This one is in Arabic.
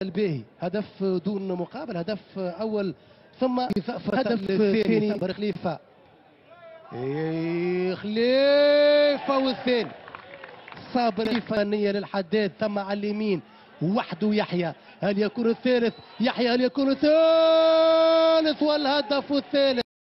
الباهي، هدف دون مقابل، هدف اول ثم هدف ثاني. خليفه خليفه والثاني صابر فنيه للحداد، ثم على اليمين وحده يحيى، هل يكون الثالث؟ يحيى هل يكون الثالث والهدف الثالث؟